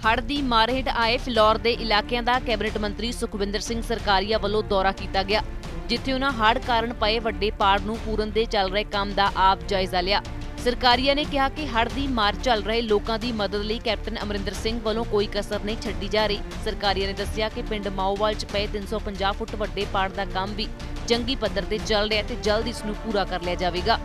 ਹੜ੍ਹ ਦੀ ਮਾਰ ਹੇਠ ਆਏ ਫਿਲੌਰ ਦੇ ਇਲਾਕਿਆਂ ਦਾ ਕੈਬਨਿਟ ਮੰਤਰੀ ਸੁਖਵਿੰਦਰ ਸਿੰਘ ਸਰਕਾਰੀਆ ਵੱਲੋਂ ਦੌਰਾ ਕੀਤਾ ਗਿਆ, ਜਿੱਥੇ ਉਹਨਾਂ ਹੜ੍ਹ ਕਾਰਨ ਪਏ ਵੱਡੇ ਪਾੜ ਨੂੰ ਪੂਰਨ ਦੇ ਚੱਲ ਰਹੇ ਕੰਮ ਦਾ ਆਪ ਜਾਇਜ਼ਾ ਲਿਆ। ਸਰਕਾਰੀਆ ਨੇ ਕਿਹਾ ਕਿ ਹੜ੍ਹ ਦੀ ਮਾਰ ਚੱਲ ਰਹੇ ਲੋਕਾਂ ਦੀ ਮਦਦ ਲਈ ਕੈਪਟਨ ਅਮਰਿੰਦਰ ਸਿੰਘ ਵੱਲੋਂ ਕੋਈ ਕਸਰ ਨਹੀਂ ਛੱਡੀ ਜਾ ਰਹੀ। ਸਰਕਾਰੀਆ ਨੇ ਦੱਸਿਆ ਕਿ ਪਿੰਡ ਮਾਓਵਾਲ 'ਚ ਪਏ 350 ਫੁੱਟ ਵੱਡੇ ਪਾੜ ਦਾ ਕੰਮ ਵੀ ਜੰਗੀ ਪੱਧਰ ਤੇ ਚੱਲ ਰਿਹਾ ਤੇ ਜਲਦ ਇਸ ਨੂੰ ਪੂਰਾ ਕਰ ਲਿਆ ਜਾਵੇਗਾ।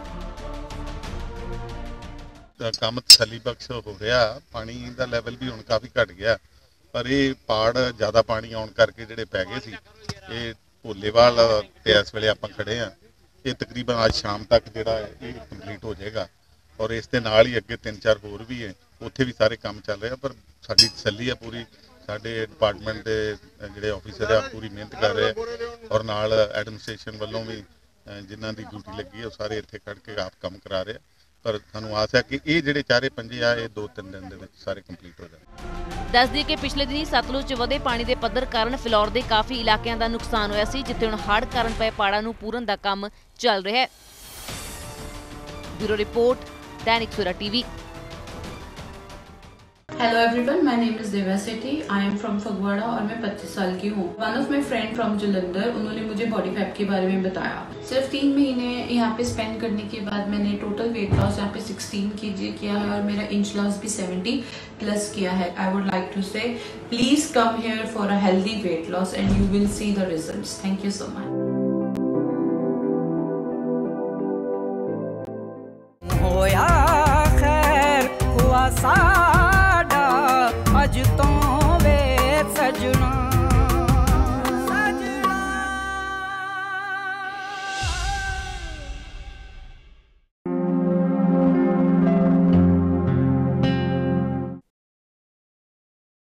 ਕੰਮ ਤਸੱਲੀ ਬਖਸ਼ ਹੋ ਰਿਹਾ। ਪਾਣੀ ਦਾ ਲੈਵਲ ਵੀ ਹੁਣ ਕਾਫੀ ਘਟ ਗਿਆ, ਪਰ ਇਹ ਪਾੜ ਜ਼ਿਆਦਾ ਪਾਣੀ ਆਉਣ ਕਰਕੇ ਜਿਹੜੇ ਪੈ ਗਏ ਸੀ, ਇਹ ਭੋਲੇਵਾਲ ਤੇ ਇਸ ਵੇਲੇ ਆਪਾਂ ਖੜੇ ਆ, ਇਹ ਤਕਰੀਬਨ ਅੱਜ ਸ਼ਾਮ ਤੱਕ ਜਿਹੜਾ ਇਹ ਕੰਪਲੀਟ ਹੋ ਜਾਏਗਾ। ਔਰ ਇਸ ਦੇ ਨਾਲ ਹੀ ਅੱਗੇ 3-4 ਹੋਰ ਵੀ ਹੈ, ਉੱਥੇ ਵੀ ਸਾਰੇ ਕੰਮ ਚੱਲ ਰਿਹਾ। ਪਰ ਸਾਡੀ ਤਸੱਲੀ ਹੈ ਪੂਰੀ, ਸਾਡੇ ਡਿਪਾਰਟਮੈਂਟ ਦੇ ਜਿਹੜੇ ਆਫੀਸਰ ਆ ਪੂਰੀ ਮਿਹਨਤ ਕਰ ਰਹੇ ਔਰ ਨਾਲ ਐਡਮਿਨਿਸਟ੍ਰੇਸ਼ਨ ਵੱਲੋਂ ਵੀ ਜਿਨ੍ਹਾਂ ਦੀ ਡਿਊਟੀ ਲੱਗੀ ਹੈ ਉਹ ਸਾਰੇ ਇੱਥੇ ਖੜ ਕੇ ਆਪ ਕੰਮ ਕਰਾ ਰਹੇ। ਪਰ ਸਾਨੂੰ ਆਸ ਹੈ ਕਿ ਇਹ ਜਿਹੜੇ 4-5 ਆ ਇਹ 2-3 ਦਿਨ ਦੇ ਵਿੱਚ ਸਾਰੇ ਕੰਪਲੀਟ ਹੋ ਜਾਣਗੇ। ਦੱਸ ਦਈਏ ਕਿ ਪਿਛਲੇ ਦਿਨੀ ਸਤਲੁਜ 'ਚ ਵਧੇ ਪਾਣੀ ਦੇ ਪੱਧਰ ਕਾਰਨ ਫਿਲੌਰ ਦੇ ਕਾਫੀ ਇਲਾਕਿਆਂ ਦਾ ਨੁਕਸਾਨ ਹੋਇਆ ਸੀ, ਜਿੱਥੇ ਹੁਣ ਹੜ੍ਹ ਕਾਰਨ ਪਏ ਪਾੜਾਂ ਨੂੰ ਪੂਰਨ ਦਾ ਕੰਮ ਚੱਲ ਰਿਹਾ ਹੈ। Bureau report, Dainik Savera TV. Hello everyone, my name is Deva Sethi. I am from Phagwara और मैं 25 साल की हूँ। One of my friend from Jalandhar, उन्होंने मुझे बॉडी फैट के बारे में बताया। सिर्फ 3 महीने यहाँ पे स्पेंड करने के बाद मैंने टोटल वेट लॉस यहाँ पे 16 kg किया है और मेरा इंच लॉस भी 70+ किया है। I would like to say please come here for a healthy weight loss and you will see the results. Thank you so much.